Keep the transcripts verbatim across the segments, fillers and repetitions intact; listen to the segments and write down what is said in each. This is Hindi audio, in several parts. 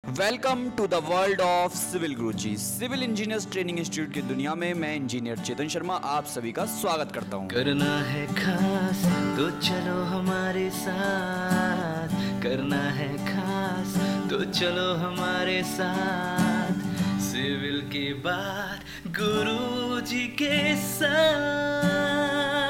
Welcome to the world of civil Guruji. Civil engineers training institute की दुनिया में मैं इंजीनियर चेतन शर्मा आप सभी का स्वागत करता हूं। करना है खास तो चलो हमारे साथ, करना है खास तो चलो हमारे साथ, सिविल की बात गुरुजी के साथ।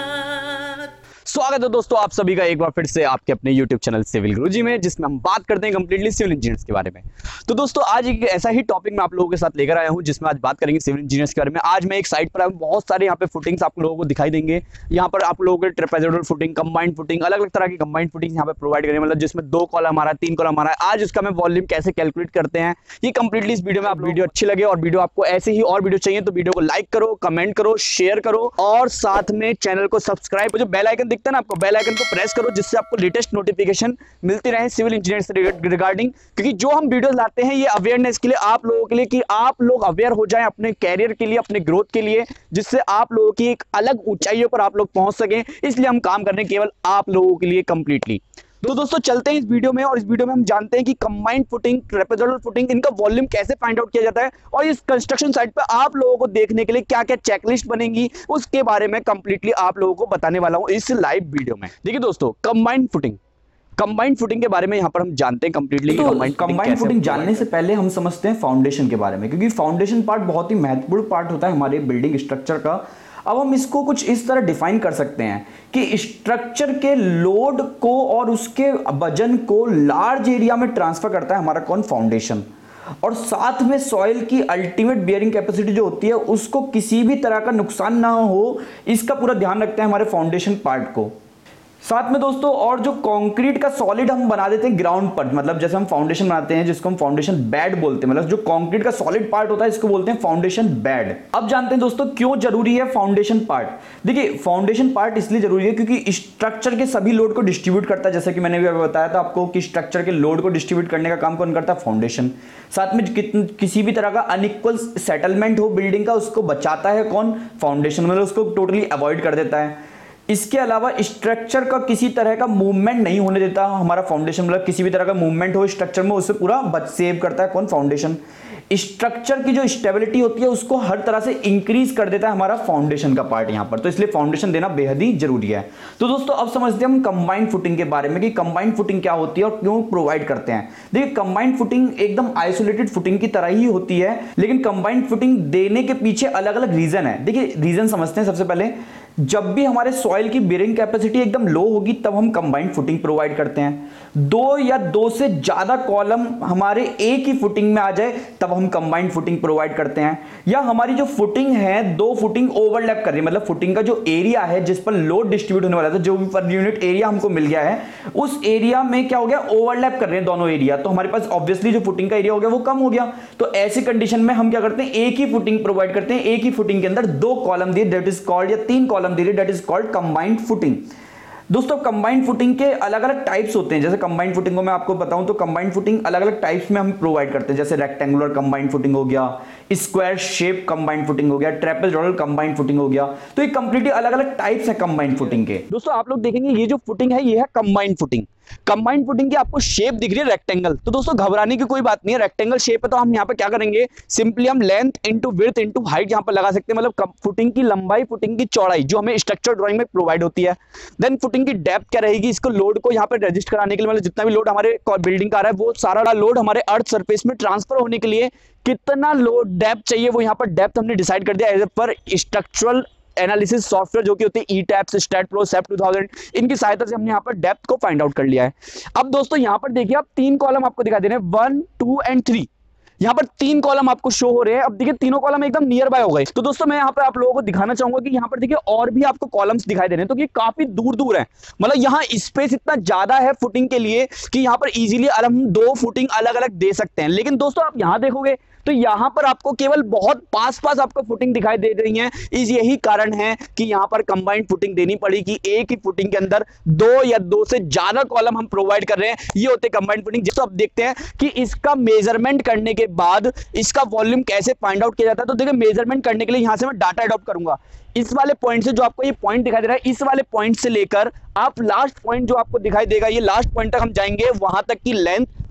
स्वागत है दोस्तों आप सभी का एक बार फिर से आपके अपने YouTube चैनल सिविल गुरुजी में, जिसमें हम बात करते हैं कंप्लीटली सिविल इंजीनियर्स के बारे में। तो दोस्तों आज एक ऐसा ही टॉपिक मैं आप लोगों के साथ लेकर आया हूं जिसमें आज बात करेंगे सिविल इंजीनियर्स के बारे में। आज मैं एक साइट पर आया हूं, बहुत सारे यहाँ पे फुटिंग्स आप लोगों को दिखाई देंगे। यहाँ पर आप लोगों को ट्रेपेजोइडल फुटिंग, कंबाइंड फुटिंग, अलग अलग तरह की कंबाइंड फुटिंग यहाँ पे प्रोवाइड करेंगे, मतलब जिसमें दो कॉलम हमारा तीन कॉलम हमारा है। आज उसका मैं वॉल्यूम कैसे कैलकुलेट करते हैं ये कंप्लीटली इस वीडियो में। आप वीडियो अच्छी लगे और वीडियो आपको ऐसे ही और वीडियो चाहिए तो वीडियो को लाइक करो, कमेंट करो, शेयर करो और साथ में चैनल को सब्सक्राइब, जो बेल आइकन दिखता है ना आपको, बेल आइकन को प्रेस करो जिससे आपको लेटेस्ट नोटिफिकेशन मिलती रहे सिविल इंजीनियर से रिगार्डिंग। क्योंकि जो हम वीडियोस लाते हैं ये अवेयरनेस के लिए, आप लोगों के लिए, कि आप लोग अवेयर हो जाएं अपने कैरियर के लिए, अपने ग्रोथ के लिए, जिससे आप लोगों की एक अलग ऊंचाइयों पर आप लोग पहुंच सकें। इसलिए हम काम कर रहे हैं केवल आप लोगों के लिए कंप्लीटली। तो दोस्तों चलते हैं इस वीडियो में, और इस वीडियो में हम जानते हैं कि कंबाइंड फुटिंग, ट्रेपेजोइडल फुटिंग, इनका वॉल्यूम कैसे फाइंड आउट किया जाता है और इस कंस्ट्रक्शन साइट पे आप लोगों को देखने के लिए क्या क्या चेकलिस्ट बनेगी उसके बारे में कंप्लीटली आप लोगों को बताने वाला हूं इस लाइव वीडियो में। देखिए दोस्तों, कंबाइंड फुटिंग कंबाइंड फुटिंग के बारे में यहाँ पर हम जानते हैं कंप्लीटली। तो कंबाइंड फुटिंग जानने से पहले हम समझते हैं फाउंडेशन के बारे में, क्योंकि फाउंडेशन पार्ट बहुत ही महत्वपूर्ण पार्ट होता है हमारे बिल्डिंग स्ट्रक्चर का। अब हम इसको कुछ इस तरह डिफाइन कर सकते हैं कि स्ट्रक्चर के लोड को और उसके वजन को लार्ज एरिया में ट्रांसफर करता है हमारा कौन, फाउंडेशन। और साथ में सॉइल की अल्टीमेट बियरिंग कैपेसिटी जो होती है उसको किसी भी तरह का नुकसान ना हो, इसका पूरा ध्यान रखते हैं हमारे फाउंडेशन पार्ट को। साथ में दोस्तों और जो कंक्रीट का सॉलिड हम बना देते हैं ग्राउंड पर, मतलब जैसे हम फाउंडेशन बनाते हैं जिसको हम फाउंडेशन बेड बोलते हैं, मतलब जो कंक्रीट का सॉलिड पार्ट होता है इसको बोलते हैं फाउंडेशन बेड। अब जानते हैं दोस्तों क्यों जरूरी है फाउंडेशन पार्ट। देखिए फाउंडेशन पार्ट इसलिए जरूरी है क्योंकि स्ट्रक्चर के सभी लोड को डिस्ट्रीब्यूट करता है, जैसे कि मैंने भी बताया था आपको कि स्ट्रक्चर के लोड को डिस्ट्रीब्यूट करने का काम कौन करता है, फाउंडेशन। साथ में किसी भी तरह का अनइक्वल सेटलमेंट हो बिल्डिंग का उसको बचाता है कौन, फाउंडेशन, मतलब उसको टोटली अवॉइड कर देता है। इसके अलावा स्ट्रक्चर का किसी तरह का मूवमेंट नहीं होने देता हमारा फाउंडेशन, मतलब किसी भी तरह का मूवमेंट हो स्ट्रक्चर में उससे पूरा बच सेव करता है कौन, फाउंडेशन। स्ट्रक्चर की जो स्टेबिलिटी होती है उसको हर तरह से इंक्रीज कर देता है हमारा फाउंडेशन का पार्ट यहाँ पर, तो इसलिए फाउंडेशन देना बेहद ही जरूरी है। तो दोस्तों अब समझते हैं हम कंबाइंड फुटिंग के बारे में कि कंबाइंड फुटिंग क्या होती है और क्यों प्रोवाइड करते हैं। देखिए कंबाइंड फुटिंग एकदम आइसोलेटेड फुटिंग की तरह ही होती है, लेकिन कंबाइंड फुटिंग देने के पीछे अलग अलग रीजन है। देखिए रीजन समझते हैं। सबसे पहले जब भी हमारे सॉइल की बेरिंग कैपेसिटी एकदम लो होगी तब हम कंबाइंड फुटिंग प्रोवाइड करते हैं। दो या दो से ज्यादा कॉलम हमारे एक ही फुटिंग में आ जाए तब हम कंबाइंड फुटिंग प्रोवाइड करते हैं। या हमारी जो फुटिंग है दो फुटिंग ओवरलैप कर रही है, मतलब फुटिंग का जो एरिया है जिस पर लोड डिस्ट्रीब्यूट होने वाला था, जो भी पर यूनिट एरिया हमको मिल गया है उस एरिया में क्या हो गया, ओवरलैप कर रहे हैं दोनों एरिया, तो हमारे पास ऑब्वियसली जो फुटिंग का एरिया हो गया वो कम हो गया। तो ऐसी कंडीशन में हम क्या करते हैं, एक ही फुटिंग प्रोवाइड करते हैं, एक ही फुटिंग के अंदर दो कॉलम दिए दैट इज कॉल्ड, या तीन कॉलम दिए that is called combined footing. दोस्तों कंबाइंड फुटिंग के अलग अलग टाइप्स होते हैं। जैसे कंबाइंड फुटिंग को मैं आपको बताऊं तो कंबाइंड फुटिंग अलग अलग टाइप्स में हम प्रोवाइड करते हैं, जैसे रेक्टेंगुलर कंबाइंड फुटिंग हो गया, स्क्वायर शेप कंबाइंड फुटिंग हो गया, ट्रेपेजोइडल कंबाइंड फुटिंग हो गया। तो ये कंप्लीटली अलग अलग टाइप्स है कंबाइंड फुटिंग के। दोस्तों आप लोग देखेंगे ये जो फुटिंग है ये है कंबाइंड फुटिंग। कंबाइंड फुटिंग की आपको शेप दिख रही है रेक्टेंगल, तो दोस्तों घबराने की कोई बात नहीं है। रेक्टेंगल शेप है तो हम यहाँ पे क्या करेंगे, सिंपली हम length into width into height यहाँ पर लगा सकते हैं, मतलब फुटिंग की लंबाई, फुटिंग की चौड़ाई जो हमें स्ट्रक्चर ड्राइंग में प्रोवाइड होती है। देन फुटिंग की डेप्थ क्या रहेगी, इसको लोड को यहाँ पे रजिस्ट कराने के लिए, मतलब जितना भी लोड हमारे बिल्डिंग का आ रहा है वो सारा लोड हमारे अर्थ सरफेस में ट्रांसफर होने के लिए कितना लोड डेप्थ चाहिए वो यहाँ पर डेप्थ हमने डिसाइड कर दिया as per structural analysis software जो कि होती है ETABS, STAAD Pro, SAP two thousand, इनकी सहायता से हमने यहाँ पर डेप्थ को फाइंड आउट कर लिया है। अब दोस्तों यहाँ पर देखिए आप तीन कॉलम आपको दिखा दे रहे हैं, वन टू एंड थ्री। यहाँ पर तीन कॉलम आपको शो हो रहे हैं। अब देखिए तीनों कॉलम एकदम नियर बाय हो गए। तो दोस्तों मैं यहाँ पर आप लोगों को दिखाना चाहूंगा कि यहाँ पर देखिए और भी आपको कॉलम्स दिखाई दे रहे हैं, तो ये काफी दूर दूर है, मतलब यहाँ स्पेस इतना ज्यादा है फुटिंग के लिए कि यहाँ पर इजीली हम दो फुटिंग अलग अलग दे सकते हैं। लेकिन दोस्तों आप यहाँ देखोगे तो यहाँ पर आपको केवल बहुत पास पास आपको फुटिंग दिखाई दे रही है। इस यही कारण है कि यहाँ पर कंबाइंड फुटिंग देनी पड़ी कि एक ही फुटिंग के अंदर दो या दो से ज्यादा कॉलम हम प्रोवाइड कर रहे हैं, ये होते कंबाइंड फुटिंग। जैसे आप देखते हैं कि इसका मेजरमेंट करने के बाद इसका वॉल्यूम कैसे फाइंड आउट किया जाता है। तो देखिए मेजरमेंट करने के लिए यहां से मैं डाटा अडॉप्ट करूंगा। इस वाले पॉइंट से, जो आपको ये पॉइंट दिखाई दे रहा है, इस वाले पॉइंट से लेकर आप लास्ट पॉइंट जो आपको दिखाई देगा, ये लास्ट पॉइंट तक हम जाएंगे, वहां तक की लेंथ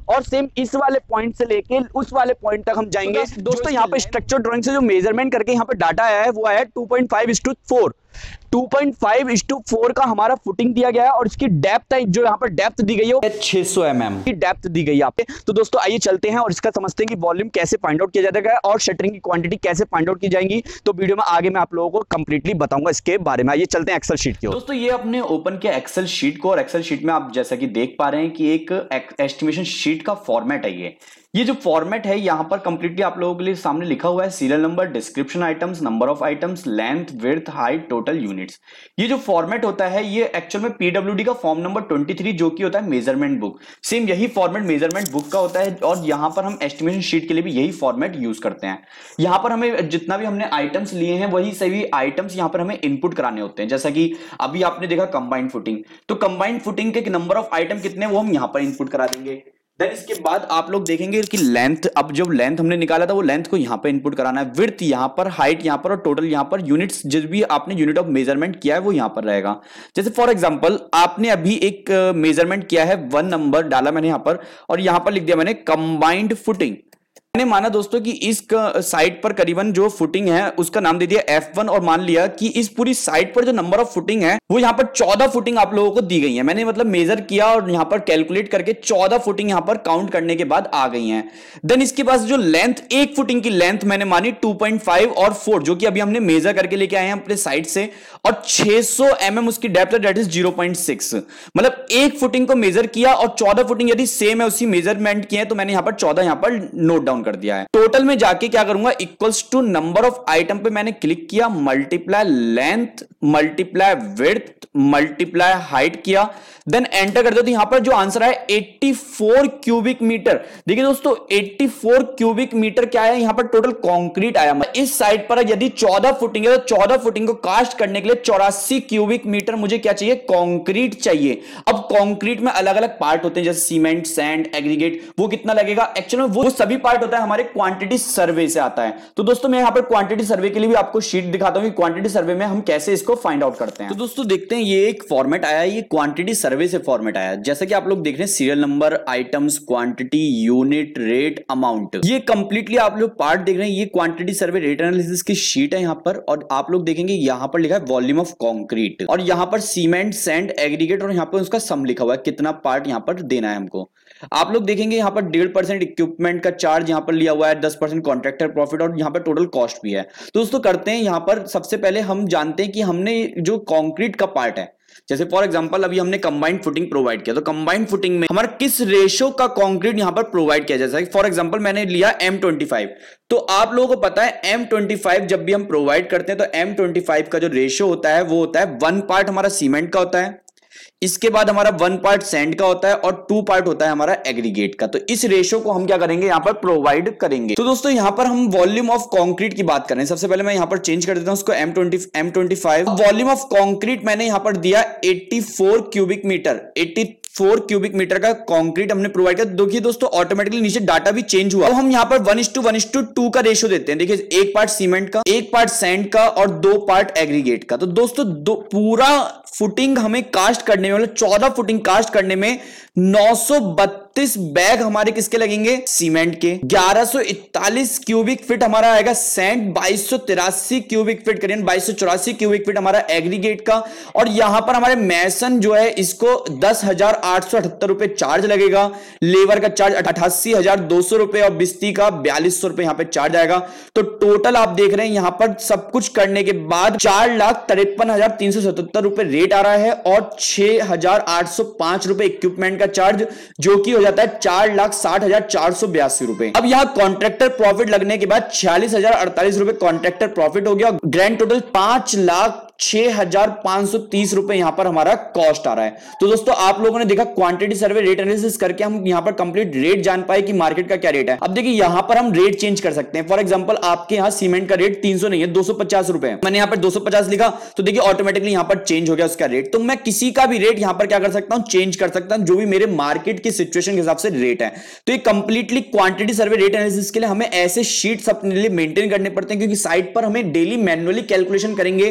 और सेम इस वाले पॉइंट से लेके उस वाले पॉइंट तक हम जाएंगे। तो दोस्तों यहाँ पे स्ट्रक्चर ड्राइंग से जो मेजरमेंट करके यहाँ पे डाटा आया है वो आया है two point five is two four two point five is two four का हमारा फुटिंग दिया गया है और इसकी डेप्थ है, जो यहाँ पर डेप्थ दी गई है छह सौ एम एम की डेप्थ दी गई है आपके। तो दोस्तों आइए चलते हैं और इसका समझते हैं कि वॉल्यूम कैसे फाइंड आउट किया जाएगा और शटरिंग की क्वांटिटी कैसे फाइंड आउट की जाएगी। तो वीडियो में आगे मैं आप लोगों को कंप्लीटली बताऊंगा इसके बारे में। आइए चलते हैं एक्सेल शीट की ओर। दोस्तों ये अपने ओपन किया एक्सेल शीट को और एक्सेल शीट में आप जैसा कि देख पा रहे हैं कि एक एस्टिमेशन शीट का फॉर्मेट है। ये ये जो फॉर्मेट है यहां पर कंप्लीटली आप लोगों के लिए सामने लिखा हुआ है serial number, description items, number of items, length, width, height, total units. ये जो फॉर्मेट होता है ये एक्चुअल में पीडब्ल्यूडी का फॉर्म नंबर तेईस जो कि होता है मेजरमेंट बुक। सेम यही फॉर्मेट मेजरमेंट बुक का होता है और यहां पर हम एस्टिमेशन शीट के लिए भी यही फॉर्मेट यूज करते हैं। यहां पर हमें जितना भी हमने आइटम्स लिए हैं वही सभी आइटम्स यहां पर हमें इनपुट कराने होते हैं। जैसा कि अभी आपने देखा कंबाइंड फुटिंग, तो कंबाइंड फुटिंग के नंबर ऑफ आइटम कितने वो हम यहां पर इनपुट करा देंगे। देन इसके बाद आप लोग देखेंगे कि लेंथ, अब जब लेंथ हमने निकाला था वो लेंथ को यहां पर इनपुट कराना है, विड्थ यहां पर, हाइट यहां पर और टोटल यहां पर, यूनिट्स जिस भी आपने यूनिट ऑफ मेजरमेंट किया है वो यहां पर रहेगा। जैसे फॉर एग्जांपल आपने अभी एक मेजरमेंट किया है, वन नंबर डाला मैंने यहां पर और यहां पर लिख दिया मैंने कंबाइंड फुटिंग। मैंने माना दोस्तों कि इस साइड पर करीबन जो फुटिंग है उसका नाम दे दिया एफ वन और मान लिया कि इस पूरी साइड पर जो नंबर ऑफ फुटिंग है वो यहां पर चौदह फुटिंग आप लोगों को दी गई है। मैंने मतलब मेजर किया और यहां पर कैलकुलेट करके चौदह फुटिंग यहां पर काउंट करने के बाद आ गई हैं। देन इसके पास जो लेंथ, एक फुटिंग की लेंथ मैंने मानी टू पॉइंट फाइव और फोर जो कि अभी हमने मेजर करके लेके आए हैं अपने साइड से, और छह सौ एम एम उसकी डेप्थ है, that is zero point six. मतलब एक फुटिंग को मेजर किया और चौदह फुटिंग यदि सेम है उसी मेजरमेंट की है तो मैंने यहां पर चौदह यहां पर नोट डाउन कर दिया है। टोटल में जाके क्या करूंगा, equals to number of item पे मैंने क्लिक किया, multiply length, multiply width, multiply height किया, देन एंटर कर दो। तो यहां पर जो आंसर है चौरासी क्यूबिक मीटर। देखिए दोस्तों चौरासी क्यूबिक मीटर क्या है, यहां पर टोटल कंक्रीट आया। इस साइड पर यदि चौदह फुटिंग है तो चौदह फुटिंग को कास्ट करने के लिए चौरासी क्यूबिक मीटर मुझे क्या चाहिए, कंक्रीट चाहिए। अब कंक्रीट में अलग अलग पार्ट होते हैं जैसे सीमेंट, सैंड, एग्रीगेट, वो कितना लगेगा, एक्चुअली में वो सभी पार्ट होता है हमारे क्वांटिटी सर्वे से आता है। तो दोस्तों मैं यहां पर क्वांटिटी सर्वे के लिए भी आपको शीट दिखाता हूं कि क्वांटिटी सर्वे में हम कैसे इसको फाइंड आउट करते हैं। तो दोस्तों देखते हैं ये एक फॉर्मेट आया है, ये क्वांटिटी सर्वे से फॉर्मेट आया है। जैसा कि आप लोग देख रहे हैं serial number, items, quantity, unit, rate, amount, ये कंप्लीटली आप लोग पार्ट देख रहे हैं। ये क्वांटिटी सर्वे रेट एनालिसिस की शीट है यहां पर और आप लोग देखेंगे यहां पर लिखा है वॉल्यूम ऑफ कंक्रीट और यहां पर सीमेंट, सैंड, एग्रीगेट और यहां पर उसका सम लिखा हुआ है कितना पार्ट यहां पर देना है हमको। आप लोग देखेंगे यहां पर डेढ़ परसेंट इक्विपमेंट का चार्ज यहां पर लिया हुआ है, दस परसेंट कॉन्ट्रैक्टर प्रॉफिट और यहां पर टोटल कॉस्ट भी है। तो दोस्तों करते हैं यहां पर सबसे पहले हम जानते हैं कि हमने जो कंक्रीट का पार्ट है, जैसे फॉर एग्जांपल अभी हमने कंबाइंड फुटिंग प्रोवाइड किया, तो कंबाइंड फुटिंग में हमारा किस रेशो का कंक्रीट यहां पर प्रोवाइड किया, जैसा कि फॉर एग्जांपल मैंने लिया एम ट्वेंटी फाइव। तो आप लोगों को पता है एम ट्वेंटी फाइव जब भी हम प्रोवाइड करते हैं तो एम ट्वेंटी फाइव का जो रेशो होता है वो होता है वन पार्ट हमारा सीमेंट का होता है, इसके बाद हमारा वन पार्ट सैंड का होता है और टू पार्ट होता है हमारा एग्रीगेट का। तो इस रेशो को हम क्या करेंगे, यहां पर प्रोवाइड करेंगे। तो दोस्तों यहां पर हम वॉल्यूम ऑफ कंक्रीट की बात कर रहे हैं। सबसे पहले मैं यहां पर चेंज कर देता हूं उसको M twenty M twenty five. Volume of concrete मैंने यहां पर दिया चौरासी क्यूबिक मीटर, चौरासी क्यूबिक मीटर का कंक्रीट हमने प्रोवाइड किया। देखिए दोस्तों ऑटोमेटिकली नीचे डाटा भी चेंज हुआ। अब हम यहां पर one is two one is two two का रेशो देते हैं। देखिए एक पार्ट सीमेंट का, एक पार्ट सैंड का और दो पार्ट एग्रीगेट का। तो दोस्तों दो पूरा फुटिंग हमें कास्ट करने में, मतलब चौदह फुटिंग कास्ट करने में नौ सौ बत्तीस बैग हमारे किसके लगेंगे, सीमेंट के। ग्यारह सौ इकतालीस क्यूबिक फीट हमारा आएगा सैंड, बाईस सौ तिरासी क्यूबिक फीट करें बाईस सौ चौरासी क्यूबिक फीट हमारा एग्रीगेट का। और यहां पर हमारे मैसन जो है इसको दस हजार आठ सौ अठहत्तर रुपए चार्ज लगेगा, लेबर का चार्ज अठासी हजार दो सौ रुपए और बिस्ती का बयालीस सौ रुपए यहां पर चार्ज आएगा। तो टोटल आप देख रहे हैं यहां पर सब कुछ करने के बाद चार लाख तिरपन हजार तीन सौ सतहत्तर रुपए रेट आ रहा है और छह हजार आठ सौ पांच रुपए इक्विपमेंट का चार्ज जो कि हो जाता है चार लाख साठ हजार चार सौ बयासी रुपए। अब यहां कॉन्ट्रैक्टर प्रॉफिट लगने के बाद छियालीस हजार अड़तालीस रुपए कॉन्ट्रैक्टर प्रॉफिट हो गया। ग्रैंड टोटल पांच लाख छह हजार पांच सौ तीस रुपए यहां पर हमारा कॉस्ट आ रहा है। तो दोस्तों आप लोगों ने देखा क्वांटिटी सर्वे रेट एनालिसिस करके हम यहां पर कंप्लीट रेट जान पाए कि मार्केट का क्या रेट है। अब देखिए यहां पर हम रेट चेंज कर सकते हैं। फॉर एग्जांपल आपके यहां सीमेंट का रेट तीन सौ नहीं है, दो सौ पचास रुपए है। मैंने यहां पर दो सौ पचास लिखा तो देखिए ऑटोमेटिकली यहां पर चेंज हो गया उसका रेट। तो मैं किसी का भी रेट यहां पर क्या कर सकता हूं, चेंज कर सकता हूं जो भी मेरे मार्केट की सिचुएशन के हिसाब से रेट है। तो ये completely quantity survey rate analysis के लिए हमें ऐसे शीट्स अपने लिए मेंटेन करने पड़ते हैं क्योंकि साइट पर हमें डेली मैन्युअली कैलकुलेशन करेंगे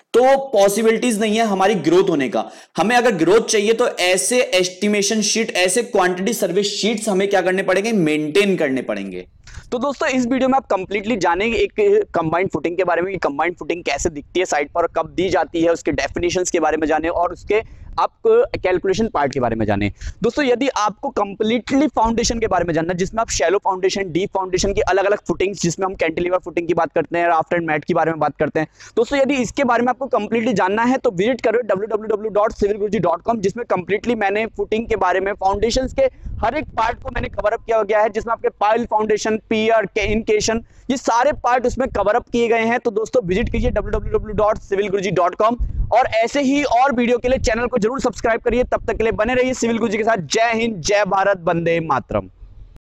तो पॉसिबिलिटीज नहीं है हमारी ग्रोथ होने का। हमें अगर ग्रोथ चाहिए तो ऐसे एस्टिमेशन शीट, ऐसे क्वांटिटी सर्विस शीट्स हमें क्या करने पड़ेंगे, मेंटेन करने पड़ेंगे। तो दोस्तों इस वीडियो में आप कंप्लीटली जानेंगे एक कंबाइंड फुटिंग के बारे में कि कंबाइंड फुटिंग कैसे दिखती है साइट पर, कब दी जाती है, उसके डेफिनेशंस के बारे में जाने और उसके आप कैलकुलेशन पार्ट के बारे में जाने। दोस्तों यदि आपको कंप्लीटली फाउंडेशन के बारे में जानना है, जिसमें आप शैलो फाउंडेशन, डीप फाउंडेशन की अलग अलग फुटिंग्स, जिसमें हम कैंटिलीवर फुटिंग की बात करते हैं, राफ्ट एंड मैट के बारे में बात करते हैं, दोस्तों यदि इसके बारे में आपको कंप्लीटली जानना है तो विजिट करो W W W dot civil Guruji dot com, जिसमें कंप्लीटली मैंने फुटिंग के बारे में, फाउंडेशंस के हर एक पार्ट को मैंने कवर अप किया गया है, जिसमें आपके पाइल फाउंडेशन, पियर, इनकेशन, ये सारे पार्ट उसमें कवर अप किए गए हैं। तो दोस्तों विजिट कीजिए W W W dot civil Guruji dot com और ऐसे ही और वीडियो के लिए चैनल को जरूर सब्सक्राइब करिए। तब तक के लिए बने रहिए सिविल गुरुजी के साथ। जय हिंद, जय भारत, वंदे मातरम।